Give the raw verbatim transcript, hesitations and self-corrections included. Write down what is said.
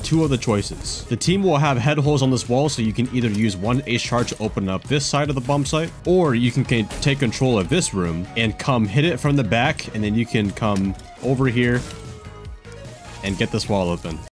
two other choices. The team will have head holes on this wall, so you can either use one ace charge to open up this side of the bomb site, or you can take control of this room and come hit it from the back, and then you can come over here and get this wall open.